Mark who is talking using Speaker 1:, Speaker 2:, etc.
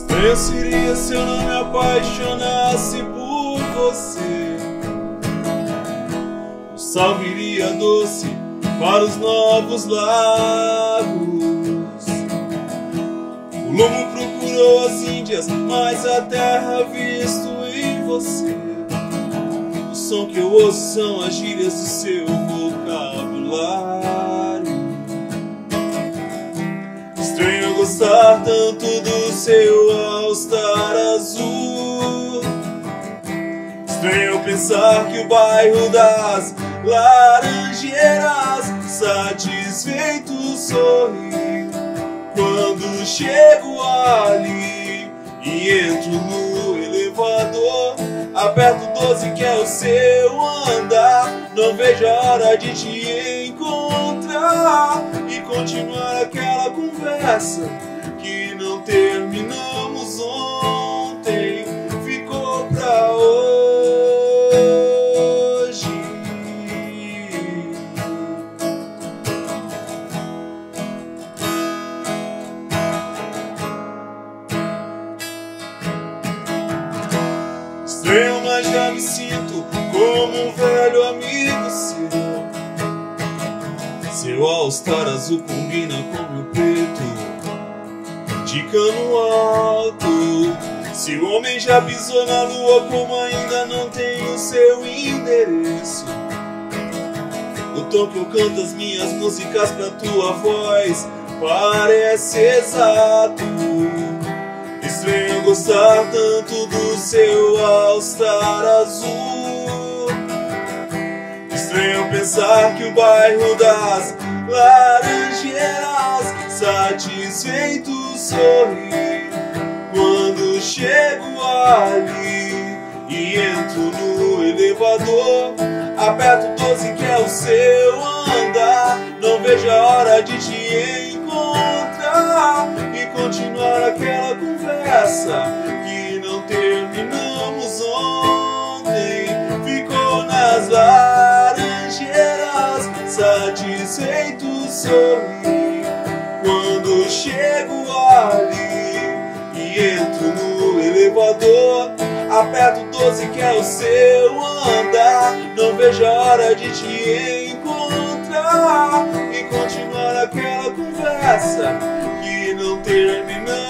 Speaker 1: Estranho seria se eu não me apaixonasse por você. Eu salviria doce para os novos lagos. O lobo procurou as Índias, mas a terra visto em você. O som que eu ouço são as gírias do seu vocabulário. Estranho gostar tanto do seu all-star azul. Estranho pensar que o bairro das Laranjeiras satisfeito sorri quando chego ali e entro no elevador. Aperto 12 que é o seu andar. Não vejo a hora de te encontrar e continuar aquela conversa que não terminamos ontem. Ficou pra hoje. Estranho, mas já me sinto como um velho amigo seu. Seu all-star azul combina com meu preto de cano alto. Se o homem já pisou na lua, como ainda não tem o seu endereço. O tom que eu canto as minhas músicas pra tua voz parece exato. Estranho gostar tanto do seu all-star azul. Estranho pensar que o bairro das Laranjeiras satisfeito sorri quando chego ali e entro no elevador. Aperto 12 que é o seu andar. Não vejo a hora de te encontrar e continuar aquela conversa que não terminamos ontem. Ficou nas Laranjeiras satisfeito sorri quando chego ali e entro no elevador. Aperto 12 que é o seu andar. Não vejo a hora de te encontrar e continuar aquela conversa que não terminamos.